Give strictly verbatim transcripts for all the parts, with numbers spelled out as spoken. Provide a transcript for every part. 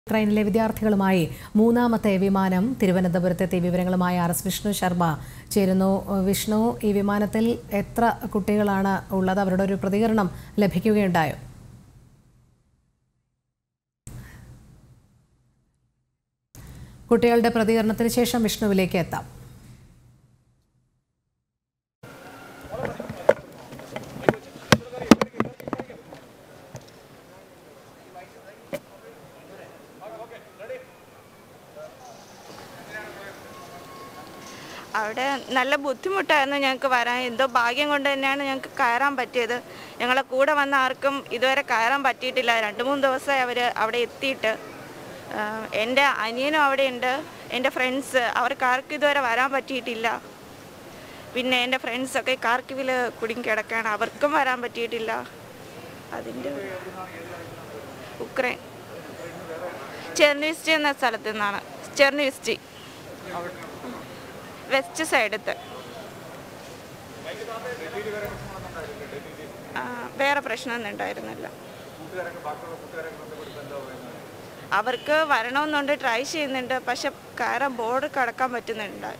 ട്രെയിനിലെ വിദ്യാർത്ഥികളുമായി മൂന്നാമത്തെ വിമാനം തിരുവനന്തപുരത്തെത്തി. വിവരങ്ങളുമായി ആർ എസ് വിഷ്ണു ശർമ്മ ചേരുന്നു. വിഷ്ണു, ഈ വിമാനത്തിൽ എത്ര കുട്ടികളാണ് ഉള്ളത്? അവരുടെ ഒരു പ്രതികരണം ലഭിക്കുകയുണ്ടായോ? കുട്ടികളുടെ പ്രതികരണത്തിന് ശേഷം വിഷ്ണുവിലേക്ക് എത്താം. അവിടെ നല്ല ബുദ്ധിമുട്ടായിരുന്നു ഞങ്ങൾക്ക് വരാൻ. എന്തോ ഭാഗ്യം കൊണ്ട് തന്നെയാണ് ഞങ്ങൾക്ക് കയറാൻ പറ്റിയത്. ഞങ്ങളെ കൂടെ വന്ന ആർക്കും ഇതുവരെ കയറാൻ പറ്റിയിട്ടില്ല. രണ്ട് മൂന്ന് ദിവസമായി അവർ അവിടെ എത്തിയിട്ട്. എൻ്റെ അനിയനും അവിടെ ഉണ്ട്, എൻ്റെ ഫ്രണ്ട്സ്, അവർക്ക് ആർക്കും ഇതുവരെ വരാൻ പറ്റിയിട്ടില്ല. പിന്നെ എൻ്റെ ഫ്രണ്ട്സൊക്കെ കാർക്കിവിൽ കുടുങ്ങി കിടക്കുകയാണ്, അവർക്കും വരാൻ പറ്റിയിട്ടില്ല. അതിൻ്റെ ഉക്രൈൻ ചെർണിവിസ്റ്റി എന്ന സ്ഥലത്തു നിന്നാണ്. ചെർണിവിസ്റ്റി വെസ്റ്റ് സൈഡത്ത്. വേറെ പ്രശ്നമൊന്നും ഉണ്ടായിരുന്നില്ല. അവർക്ക് വരണമെന്നുണ്ട്, ട്രൈ ചെയ്യുന്നുണ്ട്, പക്ഷെ കയറാൻ ബോർഡ് കടക്കാൻ പറ്റുന്നുണ്ട്.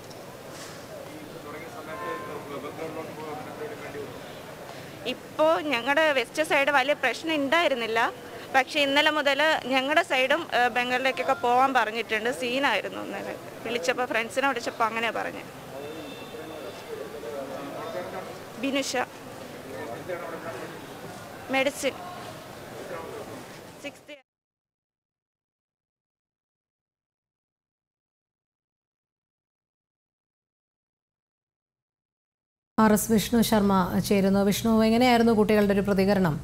ഇപ്പോൾ ഞങ്ങളുടെ വെസ്റ്റ് സൈഡ് വലിയ പ്രശ്നം ഉണ്ടായിരുന്നില്ല. പക്ഷേ ഇന്നലെ മുതൽ ഞങ്ങളുടെ സൈഡും ബംഗാളിലേക്കൊക്കെ പോകാൻ പറഞ്ഞിട്ടുണ്ട്. സീനായിരുന്നു ഇന്നലെ. വിളിച്ചപ്പോൾ ഫ്രണ്ട്സിനെ വിളിച്ചപ്പോൾ അങ്ങനെ പറഞ്ഞു. Binusha, medicine sixth. R S Vishnu Sharma ചേരുന്നു. വിഷ്ണു, എങ്ങനെയായിരുന്നു കുട്ടികളുടെ ഒരു പ്രതികരണം?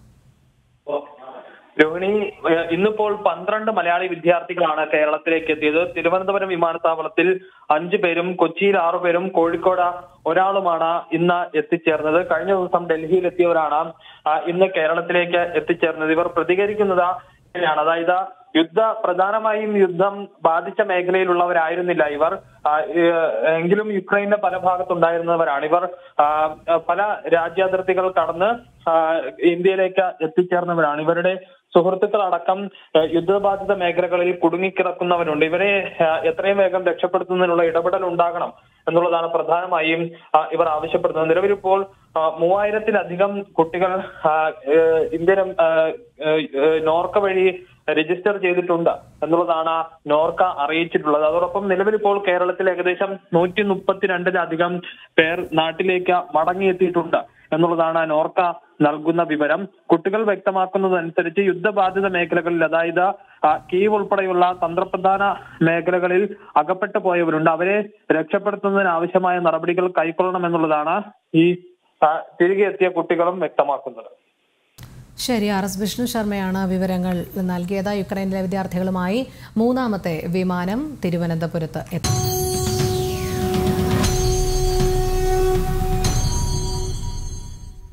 രോഹിണി, ഇന്നിപ്പോൾ പന്ത്രണ്ട് മലയാളി വിദ്യാർത്ഥികളാണ് കേരളത്തിലേക്ക് എത്തിയത്. തിരുവനന്തപുരം വിമാനത്താവളത്തിൽ അഞ്ചു പേരും കൊച്ചിയിൽ ആറുപേരും കോഴിക്കോട് ഒരാളുമാണ് ഇന്ന് എത്തിച്ചേർന്നത്. കഴിഞ്ഞ ദിവസം ഡൽഹിയിൽ എത്തിയവരാണ് ഇന്ന് കേരളത്തിലേക്ക് എത്തിച്ചേർന്നത്. ഇവർ പ്രതികരിക്കുന്നത് ാണ് അതായത് യുദ്ധ പ്രധാനമായും യുദ്ധം ബാധിച്ച മേഖലയിലുള്ളവരായിരുന്നില്ല ഇവർ. എങ്കിലും യുക്രൈനിന്റെ പല ഭാഗത്തുണ്ടായിരുന്നവരാണ് ഇവർ. പല രാജ്യാതിർത്തികൾ കടന്ന് ഇന്ത്യയിലേക്ക് എത്തിച്ചേർന്നവരാണ്. ഇവരുടെ സുഹൃത്തുക്കളടക്കം യുദ്ധബാധിത മേഖലകളിൽ കുടുങ്ങിക്കിടക്കുന്നവരുണ്ട്. ഇവരെ എത്രയും വേഗം രക്ഷപ്പെടുത്തുന്നതിനുള്ള ഇടപെടൽ ഉണ്ടാകണം എന്നുള്ളതാണ് പ്രധാനമായും ഇവർ ആവശ്യപ്പെടുന്നത്. നിലവിലിപ്പോൾ മൂവായിരത്തിലധികം കുട്ടികൾ ഇന്ത്യൻ നോർക്ക വഴി രജിസ്റ്റർ ചെയ്തിട്ടുണ്ട് എന്നുള്ളതാണ് നോർക്ക അറിയിച്ചിട്ടുള്ളത്. അതോടൊപ്പം നിലവിലിപ്പോൾ കേരളത്തിൽ ഏകദേശം നൂറ്റി മുപ്പത്തിരണ്ടിലധികം പേർ നാട്ടിലേക്ക് മടങ്ങിയെത്തിയിട്ടുണ്ട് എന്നുള്ളതാണ് നോർക്ക നൽകുന്ന വിവരം. കുട്ടികൾ വ്യക്തമാക്കുന്നതനുസരിച്ച് യുദ്ധബാധിത മേഖലകളിൽ, അതായത് കീവ് ഉൾപ്പെടെയുള്ള തന്ത്രപ്രധാന മേഖലകളിൽ അകപ്പെട്ടു പോയവരുണ്ട്. അവരെ രക്ഷപ്പെടുത്തുന്നതിന് ആവശ്യമായ നടപടികൾ കൈക്കൊള്ളണം എന്നുള്ളതാണ് ഈ തിരികെ എത്തിയ കുട്ടികളും വ്യക്തമാക്കുന്നത്. ശരി, ആർ എസ് വിഷ്ണു ശർമ്മയാണ് വിവരങ്ങൾ നൽകിയത്. യുക്രൈനിലെ വിദ്യാർത്ഥികളുമായി മൂന്നാമത്തെ വിമാനം തിരുവനന്തപുരത്ത് എത്തി.